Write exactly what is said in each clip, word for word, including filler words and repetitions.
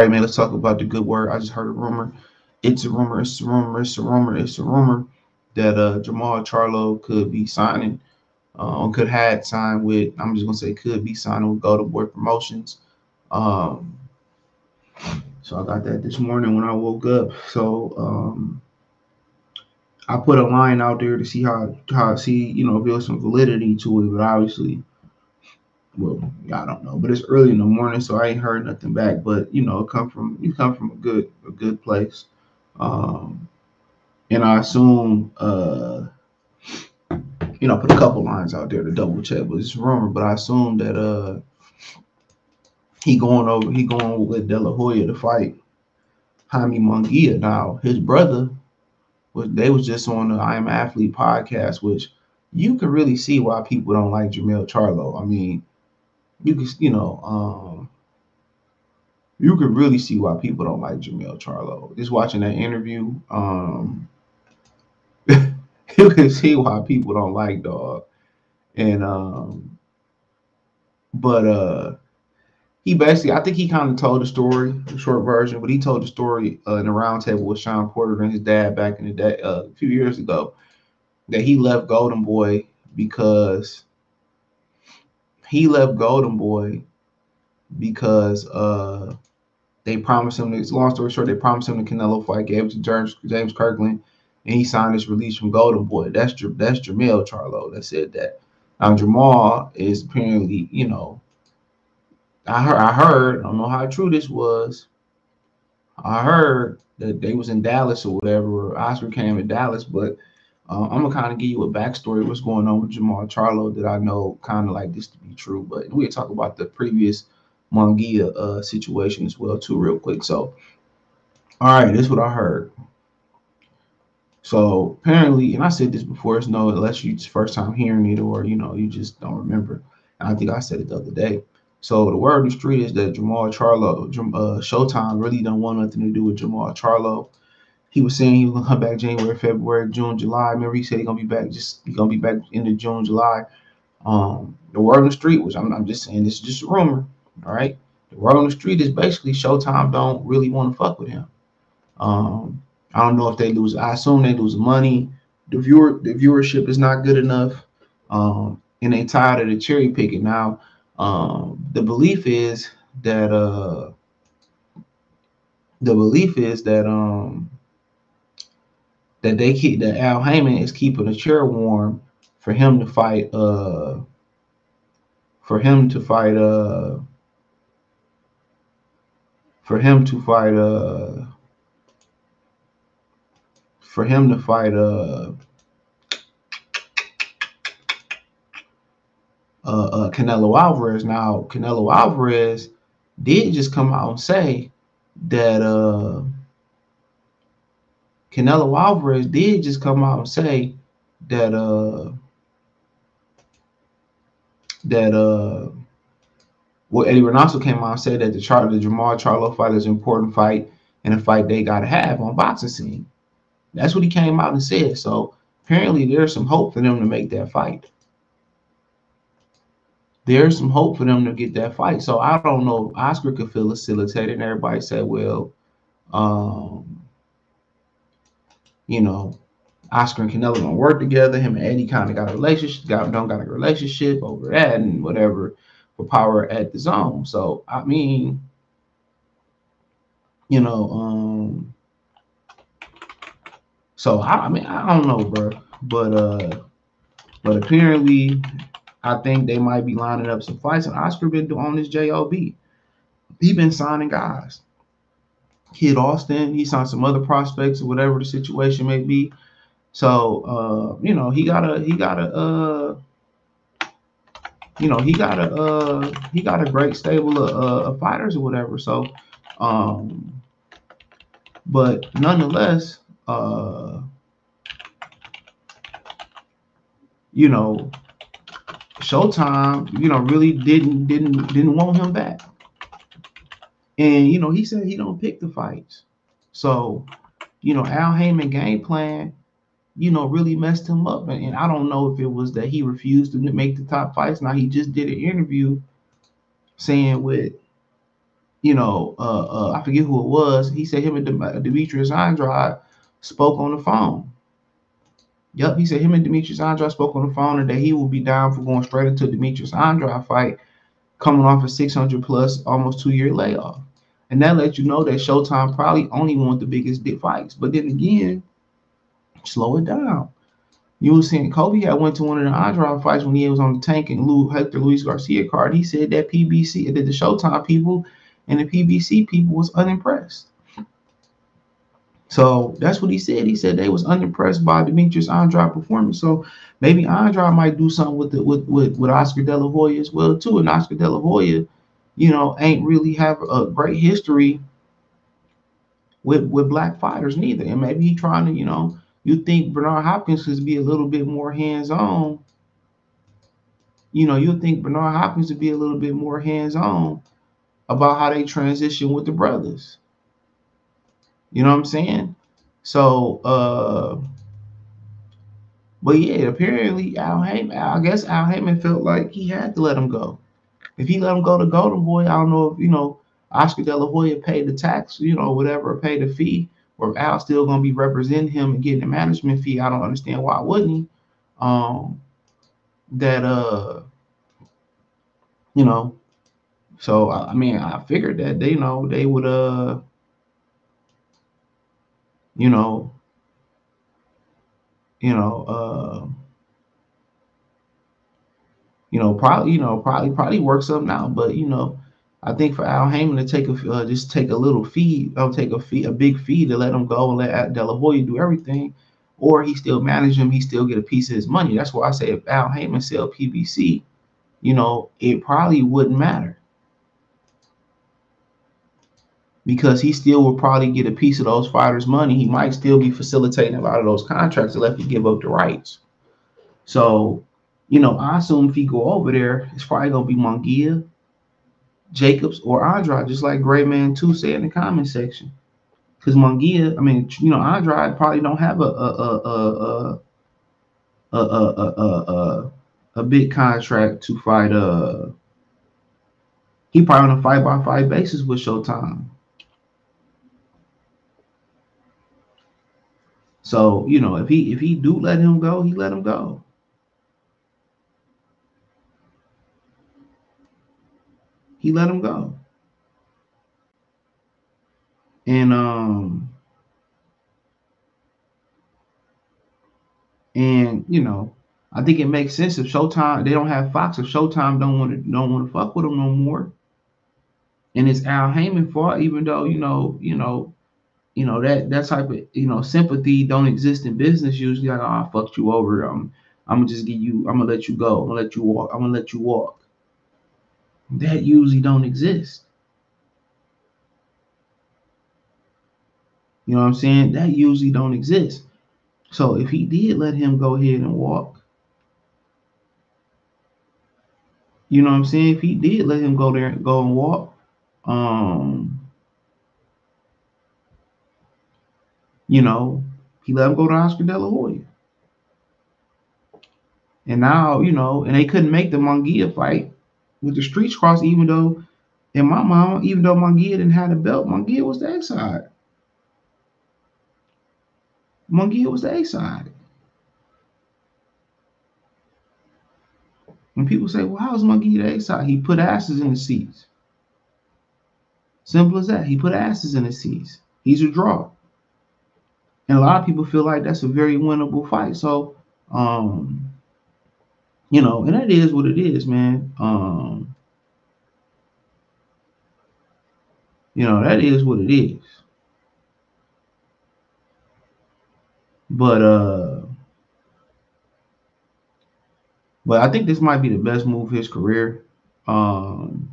right, man, let's talk about the good word. I just heard a rumor. It's a rumor. It's a rumor. It's a rumor. It's a rumor that uh, Jamal Charlo could be signing, uh, could had signed with. I'm just gonna say could be signing with Golden Boy Promotions. Um, so I got that this morning when I woke up. So um, I put a line out there to see how how see you know if there's some validity to it, but obviously, well, I don't know. But it's early in the morning, so I ain't heard nothing back. But you know, it come from you come from a good a good place. Um, and I assume, uh, you know, put a couple lines out there to double check, but it's rumor. But I assume that uh, he going over, he going with De La Hoya to fight Jaime Munguia. Now his brother was they was just on the I Am Athlete podcast, which you can really see why people don't like Jermell Charlo. I mean, you can, you know, um, you can really see why people don't like Jermell Charlo. Just watching that interview, um, you can see why people don't like dog. And um, but uh, he basically, I think he kind of told the story, the short version, but he told the story uh, in a roundtable with Sean Porter and his dad back in the day, uh, a few years ago, that he left Golden Boy because he left Golden Boy because uh, they promised him. It's long story short, they promised him the Canelo fight, gave it to James, James Kirkland, and he signed his release from Golden Boy. That's that's Jermell Charlo that said that. Now Jamal is apparently, you know, I heard, I heard, I don't know how true this was. I heard that they was in Dallas or whatever, or Oscar came in Dallas, but uh, I'm gonna kind of give you a backstory, what's going on with Jamal Charlo that I know kind of like this to be true. But we'll talk about the previous Munguia uh, situation as well too, real quick. So, all right, this is what I heard. So apparently, and I said this before, it's no, unless you just first time hearing it or you know you just don't remember. And I think I said it the other day. So the word on the street is that Jamal Charlo, uh, Showtime really don't want nothing to do with Jamal Charlo. He was saying he was gonna come back January, February, June, July. Remember, he said he's gonna be back. Just he's gonna be back into June, July. Um, the word on the street, which I'm, I'm just saying, this is just a rumor. All right, the word on the street is basically Showtime don't really want to fuck with him. Um, I don't know if they lose. I assume they lose money. The viewer, the viewership is not good enough, um, and they tired of the cherry picking. Now, um, the belief is that uh, the belief is that um, that they keep that Al Heyman is keeping the chair warm for him to fight. Uh, for him to fight. Uh, for him to fight. Uh, for him to fight. Uh, Uh, uh, Canelo Alvarez. Now, Canelo Alvarez did just come out and say that uh, Canelo Alvarez did just come out and say that uh, that uh, well, Eddie Reynoso came out and said that the chart, the Jamal Charlo fight is an important fight and a fight they got to have on boxing scene. That's what he came out and said. So apparently, there's some hope for them to make that fight. There's some hope for them to get that fight. So I don't know if Oscar could facilitate it. And everybody said, well, um, you know, Oscar and Canelo gonna work together. Him and Eddie kind of got a relationship, got don't got a relationship over that and whatever for power at the zone. So I mean, you know, um, so I, I mean, I don't know, bro, but uh, but apparently. I think they might be lining up some fights, and Oscar been doing this job. He been signing guys. Kid Austin, he signed some other prospects or whatever the situation may be. So uh, you know, he got a he got a uh, you know he got a uh, he got a great stable of, uh, of fighters or whatever. So, um, but nonetheless, uh, you know. Showtime, you know, really didn't didn't didn't want him back, and you know he said he don't pick the fights. So, you know, Al Heyman game plan, you know, really messed him up, and, and I don't know if it was that he refused to make the top fights. Now he just did an interview saying with, you know, uh, uh, I forget who it was. He said him and Dem- Demetrius Andrade spoke on the phone. Yep, he said him and Demetrius Andrade spoke on the phone, and that he will be down for going straight into a Demetrius Andrade fight, coming off a six hundred plus, almost two year layoff. And that lets you know that Showtime probably only want the biggest big fights. But then again, slow it down. You were seeing Kobe had went to one of the Andrade fights when he was on the Tank and Lou Hector Luis Garcia card. He said that P B C, that the Showtime people and the P B C people was unimpressed. So that's what he said. He said they was unimpressed by Demetrius Andrade performance. So maybe Andrade might do something with the, with, with with Oscar De La Hoya as well too. And Oscar De La Hoya, you know, ain't really have a great history with with black fighters neither. And maybe he trying to, you know, you think Bernard Hopkins could be a little bit more hands on. You know, you think Bernard Hopkins would be a little bit more hands on about how they transition with the brothers. You know what I'm saying? So, uh, but yeah, apparently Al Heyman, I guess Al Heyman felt like he had to let him go. If he let him go to Golden Boy, I don't know if, you know, Oscar De La Hoya paid the tax, you know, whatever, paid the fee, or if Al's still going to be representing him and getting a management fee. I don't understand why wouldn't he? Um, that, uh, you know, so, I mean, I figured that they, you know, they would, uh, you know, you know, uh, you know, probably, you know, probably, probably work something out. But you know, I think for Al Heyman to take a uh, just take a little fee, I'll take a fee, a big fee to let him go and let De La Hoya do everything, or he still manage him, he still get a piece of his money. That's why I say if Al Heyman sell P B C, you know, it probably wouldn't matter because he still would probably get a piece of those fighters' money. He might still be facilitating a lot of those contracts unless he give up the rights. So, you know, I assume if he go over there, it's probably gonna be Munguia, Jacobs, or Andrade, just like Great Man two said in the comment section. Because Munguia, I mean, you know, Andrade probably don't have a a a a a a a, a, a, a big contract to fight. Uh, he probably on a fight by fight basis with Showtime. So you know, if he if he do let him go, he let him go. He let him go. And um and you know, I think it makes sense if Showtime they don't have Fox, if Showtime don't want to don't want to fuck with him no more. And it's Al Heyman fault, even though you know, you know, you know that that type of you know sympathy don't exist in business usually. Like, oh, I fucked you over. I'm I'm gonna just give you. I'm gonna let you go. I'm gonna let you walk. I'm gonna let you walk. That usually don't exist. You know what I'm saying? That usually don't exist. So if he did let him go ahead and walk, you know what I'm saying? If he did let him go there and go and walk, um, you know, he let him go to Oscar De La Hoya. And now, you know, and they couldn't make the Munguia fight with the streets crossed, even though in my mind, even though Munguia didn't have the belt, Munguia was the A side. Munguia was the A side. When people say, well, how's Munguia the A side? He put asses in the seats. Simple as that. He put asses in the seats. He's a draw. And a lot of people feel like that's a very winnable fight. So, um, you know, and that is what it is, man. Um, you know, that is what it is. But uh but I think this might be the best move of his career. Um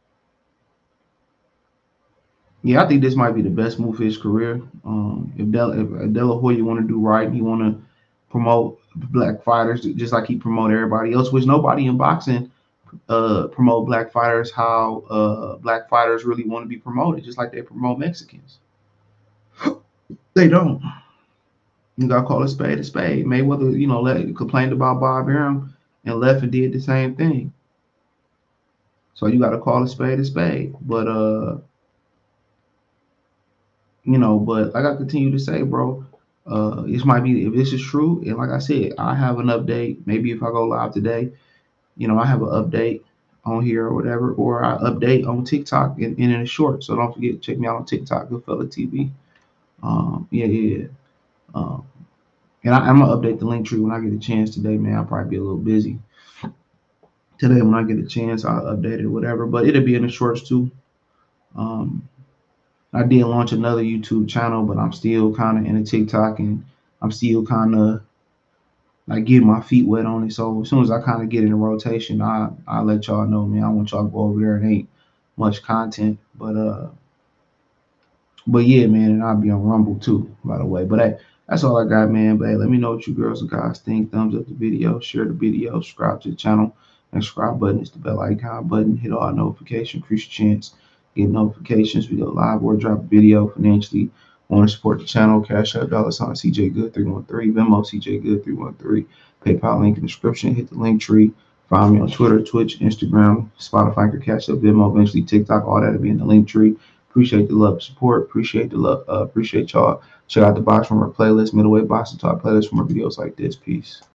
yeah, I think this might be the best move of his career. Um if Del if De La Hoya want to do right, he want to promote black fighters just like he promote everybody else, which nobody in boxing uh promote black fighters how uh black fighters really want to be promoted, just like they promote Mexicans. They don't. You gotta call a spade a spade. Mayweather, you know, let, complained about Bob Arum and left and did the same thing. So you gotta call a spade a spade. But uh you know, but like I continue to say, bro, uh, this might be if this is true, and like I said, I have an update. Maybe if I go live today, you know, I have an update on here or whatever, or I update on TikTok and, and in a short. So don't forget, check me out on TikTok, Goodfella T V. Um, yeah, yeah, yeah. Um, and I, I'm gonna update the link tree when I get a chance today, man. I'll probably be a little busy today. When I get a chance, I'll update it, or whatever. But it'll be in the shorts too. Um, I did launch another YouTube channel, but I'm still kind of in the TikTok, and I'm still kind of like getting my feet wet on it. So as soon as I kind of get in the rotation, I I let y'all know, man. I want y'all to go over there. It ain't much content, but uh, but yeah, man, and I'll be on Rumble too, by the way. But hey, that's all I got, man. But hey, let me know what you girls and guys think. Thumbs up the video, share the video, subscribe to the channel. And subscribe button is the bell icon button. Hit all notifications, increase your chance. Get notifications. We go live or drop a video financially. Want to support the channel? Cash App, dollar sign C J Good three one three, Venmo C J Good three one three, PayPal link in the description. Hit the link tree. Follow me on Twitter, Twitch, Instagram, Spotify, Cash App, Venmo, eventually TikTok. All that will be in the link tree. Appreciate the love, support. Appreciate the love. Uh, appreciate y'all. Check out the Box Rumor playlist, Middleweight Boxing Talk playlist for more videos like this. Peace.